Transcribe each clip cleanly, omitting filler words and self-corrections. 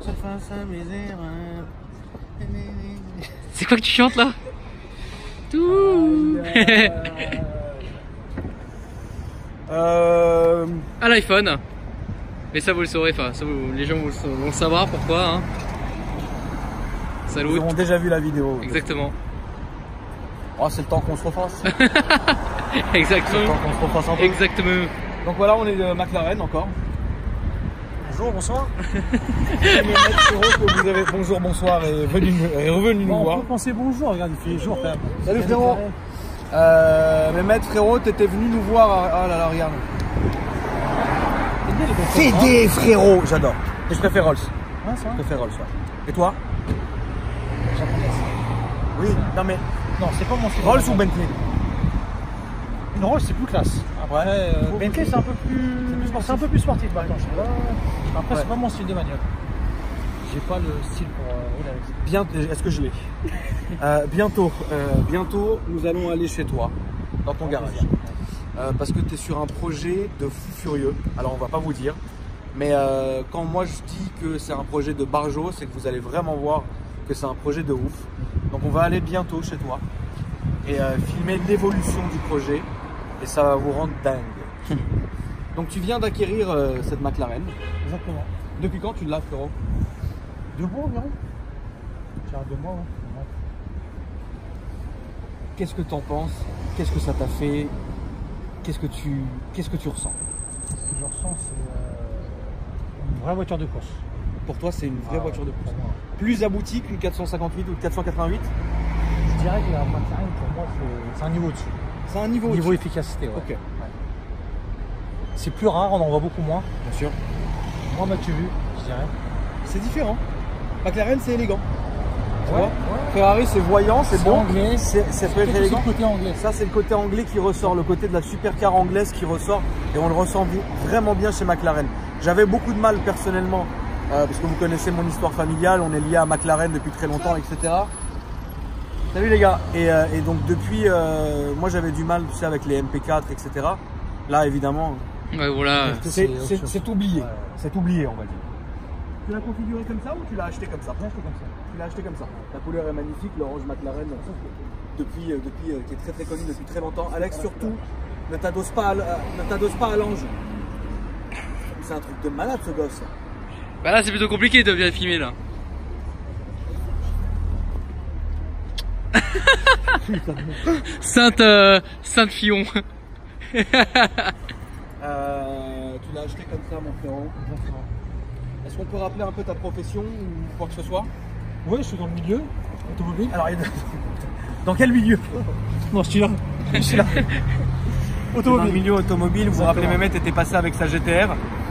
C'est quoi que tu chantes là? Tout. À l'iPhone. Mais ça vous le saurez, enfin, ça les gens vont le savoir pourquoi. Hein. Salut. Ils ont déjà vu la vidéo. Exactement. Oh, c'est le temps qu'on se refasse. Exactement. C'est le temps qu'on se refasse un peu. Exactement. Donc voilà, on est de McLaren encore. Bonjour, bonsoir. Vous avez bonjour, bonsoir et revenu nous voir. On peut penser bonjour, regarde, il fait jour quand même. Salut frérot. Mehmet, frérot, t'étais venu nous voir. Ah là là, regarde. CD frérot, j'adore. Et je préfère Rolls. Ouais, ça va. Je préfère Rolls, ouais. Et toi? Japonaise. Oui, non mais. Non, c'est pas mon style. Rolls ou Bentley? Une Rolls, c'est plus classe. Après, Bentley, c'est un peu plus sportif, par exemple. Après, c'est pas mon style de bagnole. J'ai pas le style pour rouler avec ça. Bien, est-ce que je l'ai? Bientôt, nous allons aller chez toi, dans ton garage. Parce que tu es sur un projet de fou furieux. Alors, on va pas vous dire. Mais quand moi je dis que c'est un projet de barjo, c'est que vous allez vraiment voir que c'est un projet de ouf. Donc, on va aller bientôt chez toi et filmer l'évolution du projet. Et ça va vous rendre dingue. Donc, tu viens d'acquérir cette McLaren. Exactement. Depuis quand tu l'as, frérot? 2 mois environ. J'ai 2 mois, ouais. Qu'est-ce que tu en penses? Qu'est-ce que ça t'a fait? Qu'est-ce que tu ressens? Ce que je ressens, c'est une vraie voiture de course. Pour toi, c'est une vraie voiture de course. Pour moi. Plus aboutie qu'une 458 ou 488? Je dirais que la McLaren, pour moi, c'est un niveau au-dessus. C'est un niveau Niveau au-dessus. efficacité, ouais. Ok. Ouais. C'est plus rare, on en voit beaucoup moins. Bien sûr. Moi, m'as-tu vu, je dirais. C'est différent. McLaren, c'est élégant. Tu Ouais, vois, ouais. Ferrari, c'est voyant, c'est bon. Anglais. Ça peut être Aussi élégant. le côté anglais. Ça, c'est le côté anglais qui ressort, le côté de la supercar anglaise qui ressort. Et on le ressent vraiment bien chez McLaren. J'avais beaucoup de mal personnellement, parce que vous connaissez mon histoire familiale, on est lié à McLaren depuis très longtemps, etc. Salut les gars. Et donc depuis, moi j'avais du mal, tu sais, avec les MP4, etc. Là, évidemment, Ouais, voilà. c'est oublié. Ouais. C'est oublié, on va dire. Tu l'as configuré comme ça ou tu l'as acheté comme ça? J'ai acheté comme ça. Tu l'as acheté comme ça. La couleur est magnifique, l'orange McLaren, qui est très très connu depuis très longtemps. Alex, surtout, ne t'adosse pas à l'ange. C'est un truc de malade ce gosse. Bah là, c'est plutôt compliqué de bien filmer là. Sainte Fillon. Tu l'as acheté comme ça, mon frérot. Est-ce qu'on peut rappeler un peu ta profession ou quoi que ce soit? Oui, je suis dans le milieu automobile. Alors, dans quel milieu? Non, je suis là. Je suis là. Dans le milieu automobile, vous vous rappelez, Mehmet était passé avec sa GTR.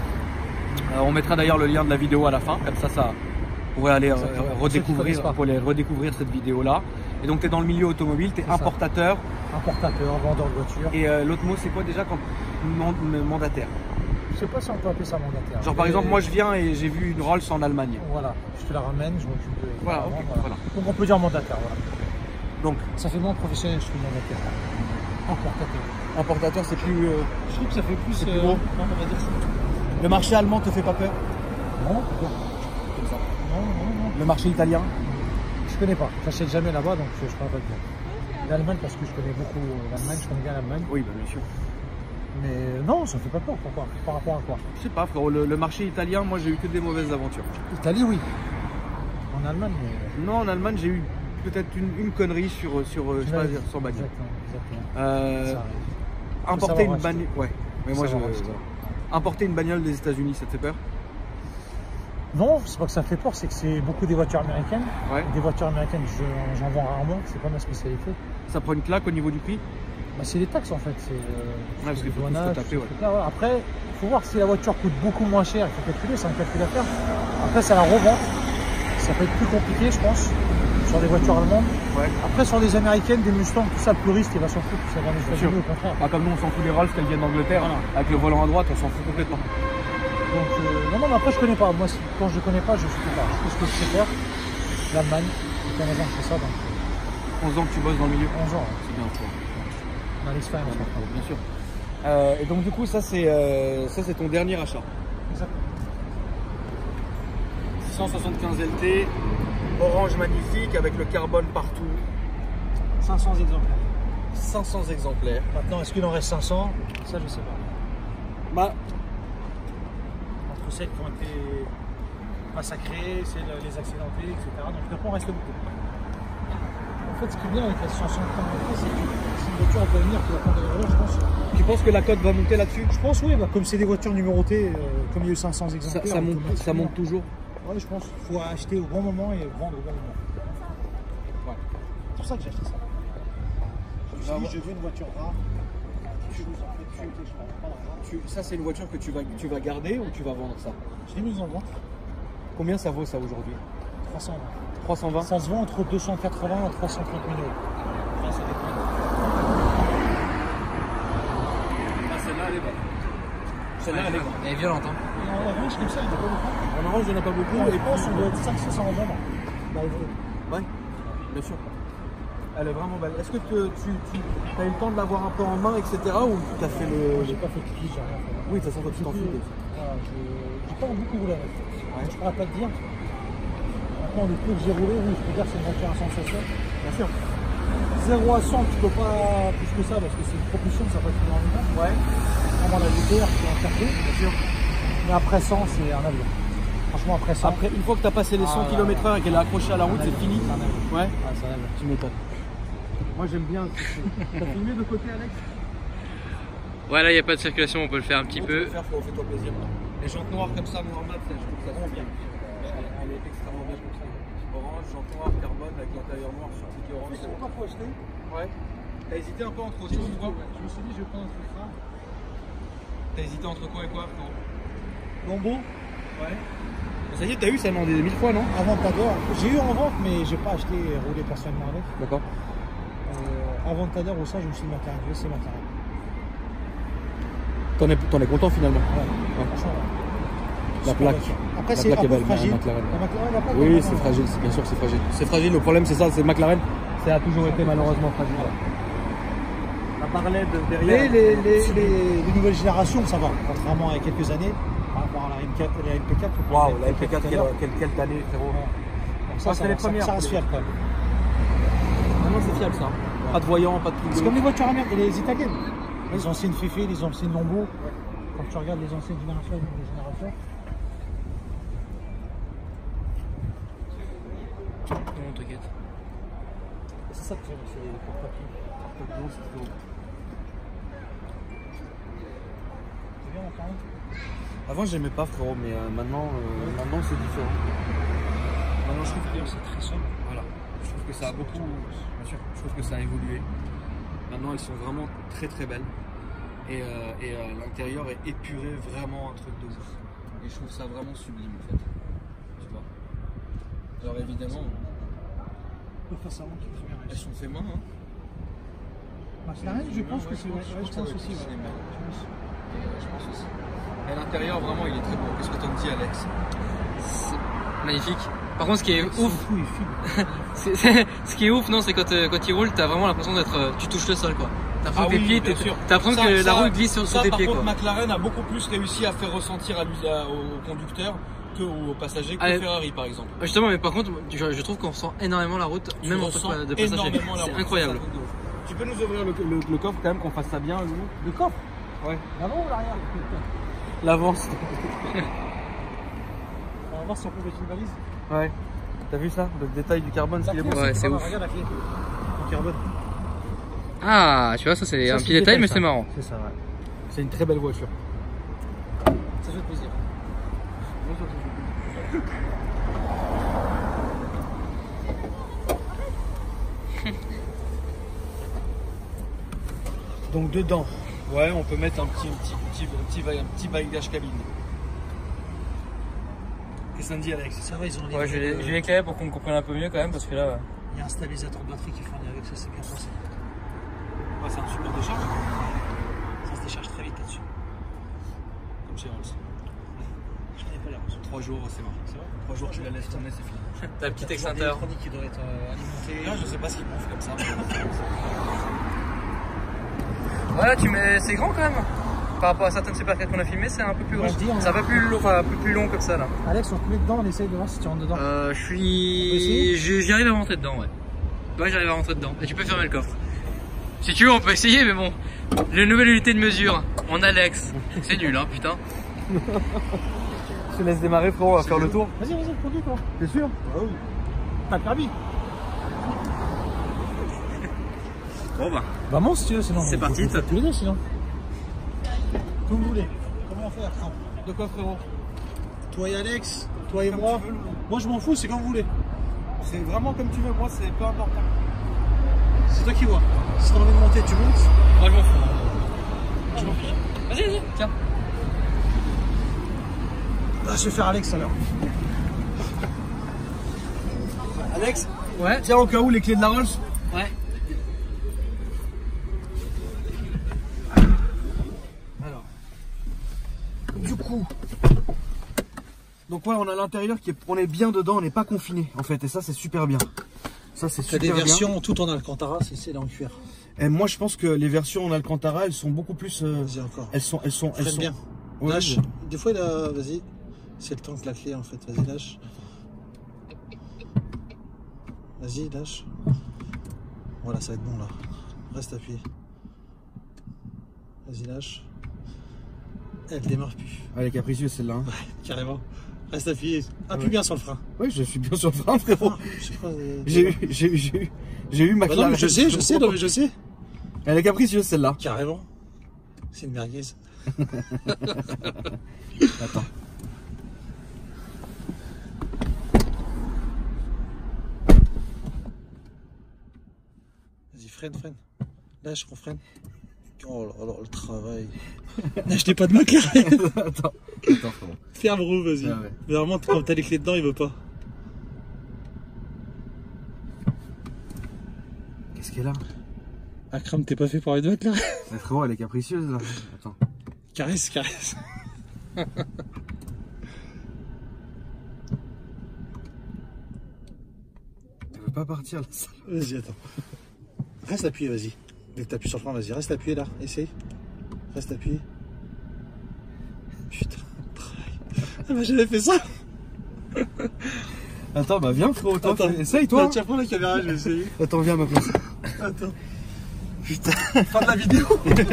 On mettra d'ailleurs le lien de la vidéo à la fin, comme ça vous pourrez aller redécouvrir cette vidéo-là. Et donc tu es dans le milieu automobile, tu es importateur. Importateur, vendeur de voitures. Et l'autre mot, c'est quoi déjà quand mandataire? Je sais pas si on peut appeler ça mandataire. Genre par exemple, moi je viens et j'ai vu une Rolls en Allemagne. Voilà, je te la ramène, je m'occupe de. Voilà, ok, voilà. Donc on peut dire mandataire, voilà. Donc, ça fait moins professionnel, je suis mandataire. Importateur. Importateur, c'est plus. Je trouve que ça fait plus. C'est plus gros. On va dire ça. Le marché allemand te fait pas peur? Non, Comme ça. non. Le marché italien? Je connais pas. J'achète jamais là-bas, donc je pourrais pas te dire. L'Allemagne, parce que je connais beaucoup l'Allemagne, je connais bien l'Allemagne. Oui, bah, bien sûr. Mais non, ça me fait pas peur. Pourquoi? Par rapport à quoi? Je sais pas, frérot, le marché italien, moi j'ai eu que des mauvaises aventures. Italie, oui. En Allemagne, mais. Non, en Allemagne, j'ai eu peut-être une connerie sur je sais pas dire, sur bagnole. Exactement. Importer une bagnole. Ouais, mais moi importer une bagnole des États-Unis, ça te fait peur? Non, c'est pas que ça me fait peur, c'est que c'est beaucoup des voitures américaines. Ouais. Des voitures américaines, j'en vends rarement, c'est pas ma spécialité. Ça prend une claque au niveau du prix? Bah, c'est les taxes en fait. Parce qu'il faut tout se taper, ouais. Après, il faut voir si la voiture coûte beaucoup moins cher, il faut calculer, c'est un calcul à faire. Après, c'est la revente. Ça peut être plus compliqué, je pense, sur des voitures allemandes. Ouais. Après, sur des américaines, des Mustang, tout ça, le touriste, il va s'en foutre. Ça va les États-Unis, au contraire. Pas comme nous, on s'en fout des Rolls qu'elles viennent d'Angleterre, voilà. Avec le volant à droite, on s'en fout complètement. Donc, non, mais après, je connais pas. Moi, quand je connais pas, je sais pas. Je sais ce que je sais faire. L'Allemagne, depuis 15 ans que je fais ça. Donc... 11 ans que tu bosses dans le milieu? 11 ans. C'est bien, toi. On a l'expérience maintenant. Bien sûr. Et donc, du coup, ça, c'est ton dernier achat? Exactement. 675 LT, orange magnifique avec le carbone partout. 500 exemplaires. 500 exemplaires. Maintenant, est-ce qu'il en reste 500? Ça, je sais pas. Bah, Entre celles qui ont été massacrées, celles les accidentées, etc. Donc, il reste beaucoup. En fait, ce qui est bien avec la 650 c'est que c'est une voiture à venir qui va prendre des valeurs, je pense. tu penses que la cote va monter là-dessus? Je pense, oui, bah, comme c'est des voitures numérotées, comme il y a eu 500 exemplaires. Ça monte toujours? Oui, je pense qu'il faut acheter au bon moment et vendre au bon moment. Ouais. C'est pour ça que j'ai acheté ça. Je me suis dit, je veux une voiture rare. Je vous en fais tuer, je prends pas d'argent. Ça, c'est une voiture que tu vas garder ou tu vas vendre ça? Je l'ai mise en vente. Combien ça vaut ça aujourd'hui? 320. 320? Ça se vend entre 280 et 330 000 euros. Enfin, ça dépend. Ah, celle-là, elle est bonne. Celle-là, elle est bonne. Elle est violente, hein. Et en orange, comme ça, il n'y en a pas beaucoup. En orange, il n'y en a pas beaucoup. Je pense qu'on doit être 500 en vendre. Ouais, bien sûr. Elle est vraiment belle. Est-ce que tu as eu le temps de l'avoir un peu en main, etc. ou tu as fait le. J'ai pas fait de clip, j'ai rien fait. Oui, de toute façon, toi, tu t'en fous. Voilà, j'ai pas beaucoup roulé avec. Ouais. Je pourrais pas te dire. Maintenant, le peu que j'ai roulé, oui, je peux dire que c'est une voiture à sensation. Bien sûr. 0 à 100, tu peux pas plus que ça parce que c'est une propulsion, ça peut être une ordinaire. Ouais. Vraiment la VTR qui est en carte. Bien sûr. Mais après 100, c'est un avion. Franchement, après 100. Après, une fois que tu as passé les 100 km/h et qu'elle est accrochée à la route, c'est fini. Ouais. Ah, c'est un avion. Tu m'étonnes. Moi, j'aime bien. T'as filmé de côté, Alex? Ouais, là, il n'y a pas de circulation, on peut le faire un petit peu. Fais-toi plaisir. Les jantes noires comme ça, Mohamed, je trouve ça vraiment bien. Elle est extrêmement bien comme ça. Orange, jantes noires, carbone avec l'intérieur noir sur ticket orange. C'est pas trop acheter. Ouais. T'as hésité un peu entre autre chose, quoi? Je me suis dit, je vais prendre un truc rare. T'as hésité entre quoi et quoi, frérot? Lambeau. Ouais. Ça y est, t'as eu ça dans des 1000 fois, non? Aventador. J'ai eu en vente, mais j'ai pas acheté et roulé personnellement avec. D'accord. Aventador ou ça, je me suis dit McLaren. C'est McLaren. T'en es content finalement? Ouais. Franchement, ouais. La plaque. Après, La c'est plaque un est peu belle, fragile. la McLaren. La McLaren, la plaque, Oui, vraiment, c'est fragile, bien sûr, c'est fragile. C'est fragile, le problème c'est ça, c'est McLaren. Ça a toujours été malheureusement fragile. La barlette derrière. Mais les nouvelles générations, ça va. Contrairement à il y a quelques années, par rapport à la MP4. Waouh, la MP4, quelle année, frérot. Ça, c'est les premières. Ça reste fiable quand même. Maintenant, c'est fiable ça. Pas de voyant, pas de truc. C'est comme les voitures américaines, les italiennes. Les anciennes Fifi, les anciennes Lambeau. Quand tu regardes les anciennes générations et les nouvelles générations. Non, t'inquiète. C'est ça que j'aime, c'est les porte-papiers. Porte-papiers, c'est trop. C'est bien, enfin. Avant, j'aimais pas, frérot, mais maintenant c'est différent. Maintenant, je trouve que c'est très sombre. Voilà. Je trouve que ça a beaucoup. Bien sûr. Je trouve que ça a évolué. Maintenant, elles sont vraiment très très belles. Et l'intérieur est épuré, vraiment un truc de ouf. Et je trouve ça vraiment sublime en fait. Tu vois. Alors évidemment, elles sont faites main. Hein. McLaren, je pense que c'est. Je pense aussi. Je pense aussi. Et l'intérieur, vraiment, il est très beau. Qu'est-ce que t'en dis, Alex? C'est magnifique. Par contre, ce qui est ouf, ce qui est ouf, non, c'est quand il roule, t'as vraiment l'impression d'être, tu touches le sol, quoi. T'as l'impression que tes pieds, t'as l'impression que la route glisse sur tes pieds, quoi. Par contre, McLaren a beaucoup plus réussi à faire ressentir au conducteur que aux passagers que Ferrari, par exemple. Justement, mais par contre, je trouve qu'on ressent énormément la route, même en tant que de passagers. C'est incroyable. Tu peux nous ouvrir le coffre quand même, qu'on fasse ça bien, nous? Le coffre? Ouais. L'avant ou l'arrière? L'avant. On va voir si on peut mettre une valise. Ouais. T'as vu ça? Le détail du carbone, c'est bon. Ouais, c'est ouf. Regarde la clé. Le carbone. Ah, tu vois, ça c'est un petit détail, mais c'est marrant. C'est ça, ouais. C'est une très belle voiture. Ça fait plaisir. Donc dedans, ouais, on peut mettre un petit bagage cabine. Qu'est-ce que ça me dit, Alex? Ça va, ils ont Ouais, je vais l'éclairer pour qu'on comprenne un peu mieux quand même, parce que là. Il y a un stabilisateur batterie qui fournit avec ça, c'est bien pensé. Ouais, c'est un super décharge. Ça se décharge très vite là-dessus. Comme chez Rolls. Je connais pas les Rolls. 3 jours, c'est bon. 3 jours, tu la laisses tourner, c'est fini. T'as un petit extincteur. L'électronique qui doit être alimenté. Là, je sais pas ce qu'il bouffe comme ça. Voilà, tu mets. C'est grand quand même. par rapport à certaines supercars qu'on a filmées, c'est un peu plus grand. C'est un peu plus long, enfin un peu plus long comme ça là. Alex, on te met dedans, on essaye de voir si tu rentres dedans. J'y arrive à rentrer dedans, ouais. Ouais, j'arrive à rentrer dedans. Et tu peux fermer le coffre. Si tu veux, on peut essayer, mais bon. La nouvelle unité de mesure en Alex. C'est nul, hein, putain. Je te laisse démarrer, frérot, on va faire le tour. Vas-y, conduis toi. T'es sûr? Ah oui. T'as le permis. Bon bah. Vamos si tu veux, sinon. C'est parti. T'as tous les deux, sinon. Comme vous voulez. Comment faire, Franck? De quoi, frérot? Toi et Alex, toi et moi. Moi, je m'en fous, c'est comme vous voulez. C'est vraiment comme tu veux, moi, c'est peu important. C'est toi qui vois. Si t'as envie de monter, tu montes. Moi, je m'en fous. Je m'en fiche. Vas-y, tiens. Ah, je vais faire Alex alors. Alex? Ouais. Tiens, au cas où, les clés de la Rolls? Ouais. Alors. Du coup. Donc ouais, on a l'intérieur on est bien dedans, on n'est pas confiné en fait, et ça c'est super bien. Ça c'est super bien. T'as des versions tout en Alcantara, c'est là en cuir. Et moi je pense que les versions en Alcantara, elles sont beaucoup plus. Vas-y encore. Elles sont bien. Ouais, lâche. Des fois, vas-y. C'est le temps que la clé en fait. Vas-y, lâche. Vas-y, lâche. Voilà, ça va être bon là. Reste appuyé. Vas-y, lâche. Elle démarre plus. Elle est capricieuse celle-là. Hein. Ouais, carrément. Reste appuyé. Appuie bien sur le frein. Oui, je suis bien sur le frein, frérot. Ah, J'ai eu ma bah non, mais je sais, non, mais je sais. Elle est capricieuse celle-là. Carrément. C'est une merguez. Attends. Vas-y, freine. Lâche, on freine. Oh là là, le travail. N'achetez pas de McLaren. Attends, frérot. Ferme roue, vas-y. Ah ouais. Mais vraiment, quand t'as les clés dedans, il veut pas. Qu'est-ce qu'elle a? Akram, t'es pas fait pour être McLaren. Mais frérot, elle est capricieuse là. Attends. Caresse. Elle veut pas partir là. Vas-y, attends. Reste appuyé, vas-y. Dès que t'appuies sur le frein, vas-y, reste appuyé là. Essaye. Reste appuyé. Putain, travail. Ah bah j'avais fait ça. Attends, bah viens frérot, Attends. essaye toi. Tiens, prends la caméra, je vais essayer. Attends, viens à ma place. Attends. Putain. Fin de la vidéo.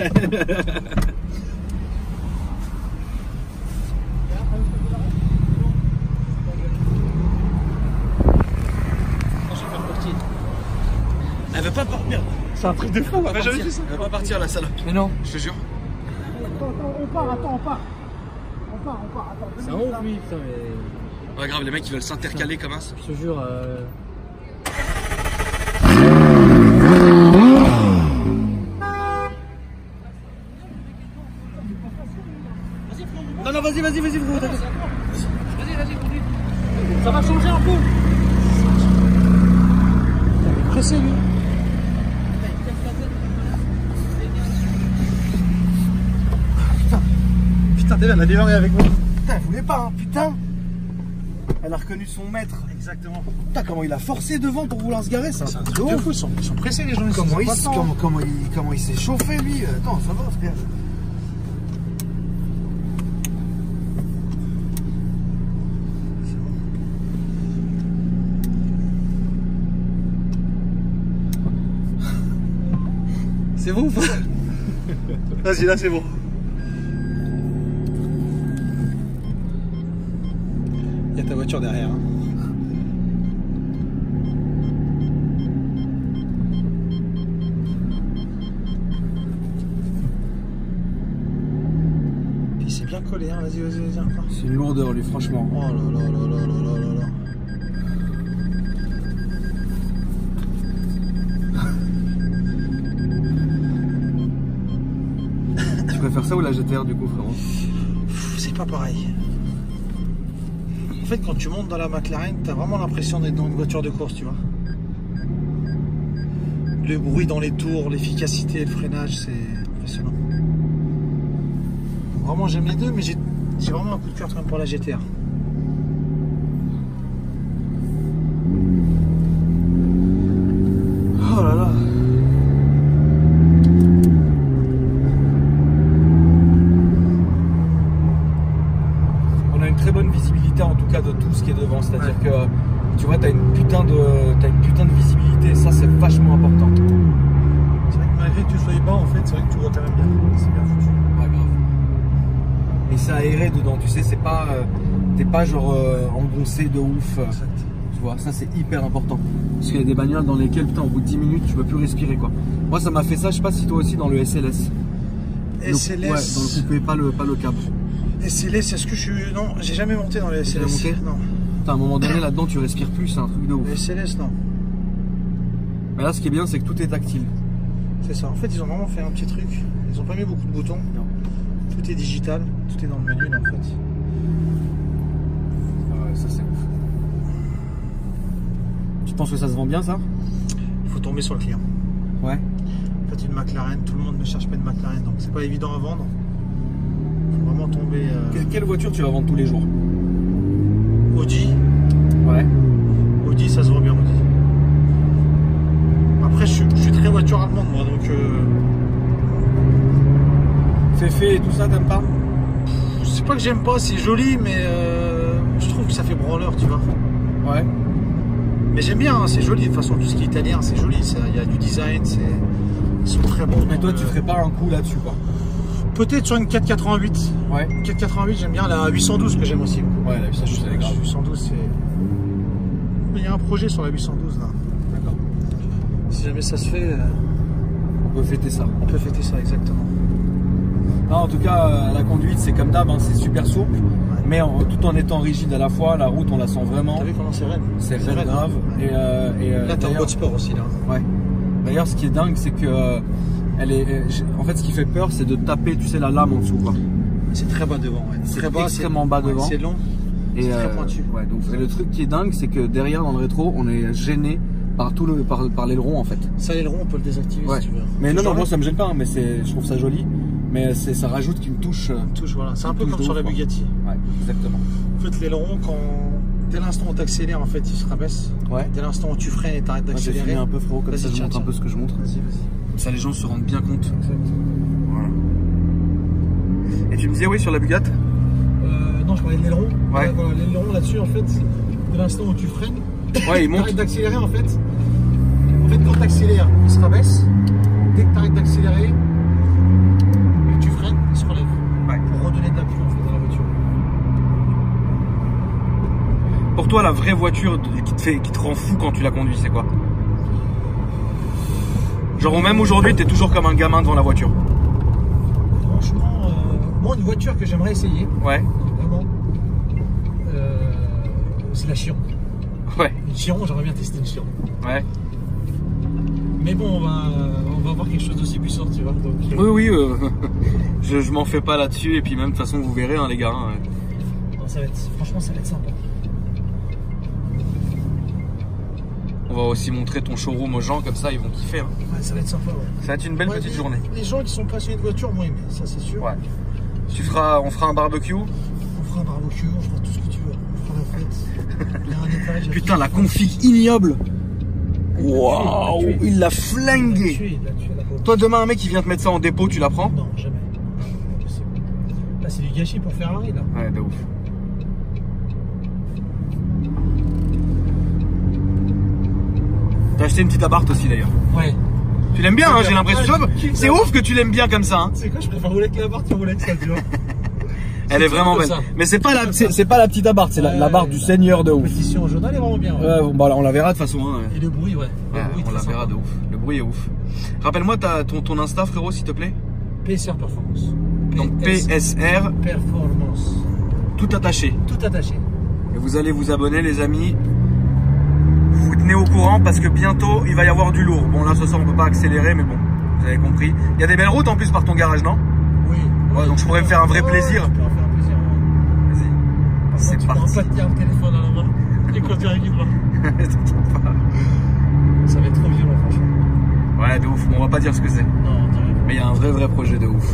Elle veut pas partir. C'est un truc de fou, on jamais fait ça. Elle va pas partir la salope. Mais non. Je te jure. On part, attends. C'est un ouf lui, putain mais. Ouais grave, les mecs ils veulent s'intercaler comme un. Je te jure. Non, vas-y, frérot. Vas-y, conduis. Ça va changer un peu. Il est pressé lui. Putain, t'es là, elle a démarré avec moi. Putain, elle voulait pas, hein, putain. Elle a reconnu son maître. Exactement. Putain, comment il a forcé devant pour vouloir se garer, ça. C'est un truc de fou, ils sont pressés les gens. Comment il s'est chauffé lui. Attends, ça va, frère. C'est bon ou pas? Vas-y, là c'est bon. Il y a ta voiture derrière. Hein. Puis c'est bien collé, hein. Vas-y encore. C'est une lourdeur lui, franchement. Oh là là. Tu préfères ça ou la GTR du coup, frérot? C'est pas pareil. En fait, quand tu montes dans la McLaren, t'as vraiment l'impression d'être dans une voiture de course, tu vois. Le bruit dans les tours, l'efficacité, le freinage, c'est impressionnant. Donc, vraiment, j'aime les deux, mais j'ai vraiment un coup de cœur quand même pour la GTR. Oh là là. de tout ce qui est devant. C'est-à-dire que tu vois, t'as une putain de visibilité. Ça, c'est vachement important. C'est vrai que malgré que tu sois bas, en fait, c'est vrai que tu vois quand même bien. C'est bien foutu. Ouais, grave. Et c'est aéré dedans, tu sais, c'est pas. T'es pas genre engoncé de ouf. Exact. Tu vois, ça c'est hyper important. Parce qu'il y a des bagnoles dans lesquelles, putain, au bout de 10 minutes, tu peux plus respirer quoi. Moi, ça m'a fait ça, je sais pas si toi aussi, dans le SLS. SLS. Ouais, dans le coupé, pas le câble. SLS, est-ce que je suis. Non, j'ai jamais monté dans les SLS. Monté Non. Putain, à un moment donné, là-dedans, tu respires plus, c'est un truc de ouf. Les SLS, non. Mais là, ce qui est bien, c'est que tout est tactile. C'est ça. En fait, ils ont vraiment fait un petit truc. Ils ont pas mis beaucoup de boutons. Non. Tout est digital. Tout est dans le menu, là, en fait. Ouais, ça c'est ouf. Tu penses que ça se vend bien, ça? Il faut tomber sur le client. Ouais. En fait, une McLaren, tout le monde ne cherche pas une McLaren, donc c'est pas évident à vendre. Il faut vraiment tomber. Quelle voiture tu vas vendre tous les jours? Audi. Ouais. Audi, ça se vend bien, Audi. Après, je suis très voiture allemande, moi, donc. Féfé et tout ça, t'aimes pas? C'est pas que j'aime pas, c'est joli, mais je trouve que ça fait branleur, tu vois. Ouais. Mais j'aime bien, hein, c'est joli. De toute façon, tout ce qui est italien, c'est joli. Il y a du design, ils sont très bons. Mais toi, tu ferais pas un coup là-dessus, quoi? Peut-être sur une 488. Ouais. Une 488, j'aime bien la 812 que j'aime aussi. Ouais, la 812, elle est grave. 812, c'est. Il y a un projet sur la 812 là. D'accord. Si jamais ça se fait, On peut fêter ça. on peut fêter ça exactement. Non, en tout cas, la conduite, c'est comme d'hab, hein, c'est super souple. Ouais. Mais tout en étant rigide à la fois, la route, on la sent vraiment. T'as vu comment c'est raide? C'est raide grave. Ouais. Là, t'as un mode sport aussi là. Ouais. D'ailleurs, ce qui est dingue, c'est que en fait, ce qui fait peur, c'est de taper, tu sais, la lame en dessous, quoi. C'est très bas devant, ouais. C'est très bas, extrêmement bas devant. C'est long. C'est très pointu. Ouais, donc, et le truc qui est dingue, c'est que derrière, dans le rétro, on est gêné par par l'aileron, en fait. Ça, l'aileron, on peut le désactiver si tu veux. Mais non, moi, ça me gêne pas, hein, mais je trouve ça joli. Mais ça rajoute une touche. Voilà. C'est un peu comme sur la Bugatti. Ouais, exactement. En fait, l'aileron, dès l'instant où tu accélères, en fait, il se rabaisse. Ouais. Dès l'instant où tu freines et t'arrêtes d'accélérer. J'ai filmé un peu, frérot, comme ça, je montre un peu ce que je montre. Vas-y. Comme ça, les gens se rendent bien compte. Exact. Voilà. Et tu me disais, oui, sur la Bugatti? Non, je parlais de l'aileron. Ouais. Voilà, l'aileron là-dessus, en fait, dès l'instant où tu freines, ouais, il monte. T'arrêtes d'accélérer, en fait. En fait, quand tu accélères, il se rabaisse. Dès que tu arrêtes d'accélérer et que tu freines, il se relève. Ouais. Pour redonner de l'appui en fait, dans la voiture. Pour toi, la vraie voiture qui te rend fou quand tu la conduis, c'est quoi? Genre, même aujourd'hui, t'es toujours comme un gamin devant la voiture. Franchement, moi, une voiture que j'aimerais essayer. Ouais. Vraiment. C'est la Chiron. Ouais. Une Chiron, j'aimerais bien tester une Chiron. Ouais. Mais bon, on va avoir quelque chose d'aussi puissant, tu vois. Donc, oui, je m'en fais pas là-dessus. Et puis même, de toute façon, vous verrez, hein, les gars. Hein. Non, franchement, ça va être sympa. On va aussi montrer ton showroom aux gens, comme ça, ils vont kiffer. Hein. Ouais, ça va être sympa, ouais. Ça va être une belle petite journée. Les gens qui sont passionnés de voiture vont aimer, ça c'est sûr. Ouais. On fera un barbecue. On fera un barbecue, on fera tout ce que tu veux. On fera la fête. Il y a un étage. Putain, la config ignoble. Waouh, il l'a flingué. Toi, demain, un mec qui vient te mettre ça en dépôt, tu la prends? Non, jamais. Là, c'est du gâchis pour Ferrari, là. Ouais, de ouf. T'as acheté une petite abarth aussi, d'ailleurs. Ouais. Tu l'aimes bien, hein, j'ai l'impression. C'est ouf que tu l'aimes bien comme ça. Hein. C'est quoi, je préfère rouler avec la Abarth que rouler avec ça, tu vois. Elle est vraiment belle. Mais c'est pas la petite abarth, c'est la barre du seigneur de ouf. La compétition jaune, elle est vraiment bien. Ouais, bon, bah, on la verra de toute façon. Hein. Et le bruit, ouais. On la verra de ouf. Le bruit est ouf. Rappelle-moi ton Insta, frérot, s'il te plaît. PSR Performance. Donc PSR Performance. Tout attaché. Tout attaché. Et vous allez vous abonner, les amis. Vous tenez au courant parce que bientôt il va y avoir du lourd. Bon, là ce soir on peut pas accélérer, mais bon, vous avez compris. Il y a des belles routes en plus par ton garage, non? Oui. Ouais, donc je pourrais me faire un vrai plaisir. Je peux en faire un plaisir. Vas-y. C'est parti. Tu pourras pas tenir le téléphone à la main et conduire avec une main. Ça va être trop violent, franchement. Ouais, de ouf. On va pas dire ce que c'est. Non, mais il y a un vrai projet de ouf.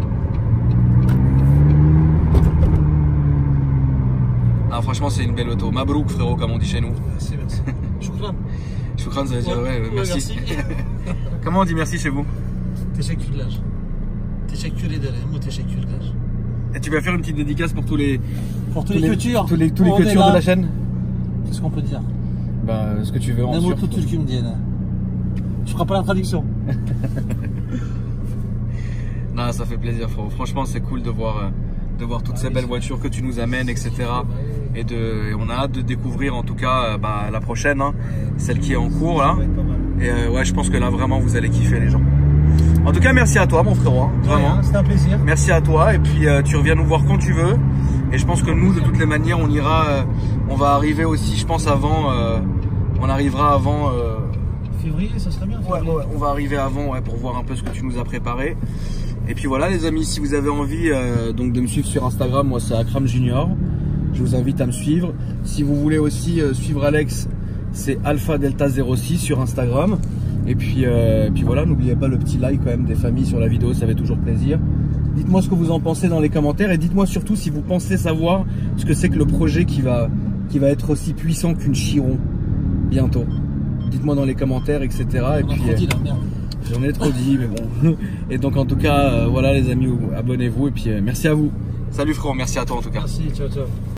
Ah, franchement, c'est une belle auto. Mabrouk, frérot, comme on dit chez nous. Merci, merci. Choukran. Choukran, ça veut dire ouais, merci. Comment on dit merci chez vous? Teşekkürler. Teşekkür ederim ou teşekkürler. Et tu vas faire une petite dédicace pour tous les cultures. Tous les cultures de la chaîne. Qu'est-ce qu'on peut dire? Bah, ce que tu veux en sûr. Je ferai pas la traduction. Non, ça fait plaisir, frérot. Franchement, c'est cool de voir toutes ces belles voitures que tu nous amènes, etc. Et on a hâte de découvrir en tout cas la prochaine, hein, celle qui est en cours là. Et ouais, je pense que là vraiment vous allez kiffer les gens. En tout cas, merci à toi mon frérot, hein, vraiment. C'était un plaisir. Merci à toi et puis tu reviens nous voir quand tu veux. Et je pense que nous, de toutes les manières, on va arriver aussi, je pense avant, on arrivera avant. Février, ça serait bien. Ouais, on va arriver avant pour voir un peu ce que tu nous as préparé. Et puis voilà les amis, si vous avez envie donc de me suivre sur Instagram, moi c'est Akram Junior. Je vous invite à me suivre. Si vous voulez aussi suivre Alex, c'est Alpha Delta 06 sur Instagram. Et puis voilà, n'oubliez pas le petit like quand même des familles sur la vidéo, ça fait toujours plaisir. Dites-moi ce que vous en pensez dans les commentaires et dites-moi surtout si vous pensez savoir ce que c'est que le projet qui va être aussi puissant qu'une Chiron bientôt. Dites-moi dans les commentaires, etc. Et puis j'en ai trop dit, mais bon. Et donc en tout cas, voilà les amis, abonnez-vous et puis merci à vous. Salut frérot, merci à toi en tout cas. Merci, ciao ciao.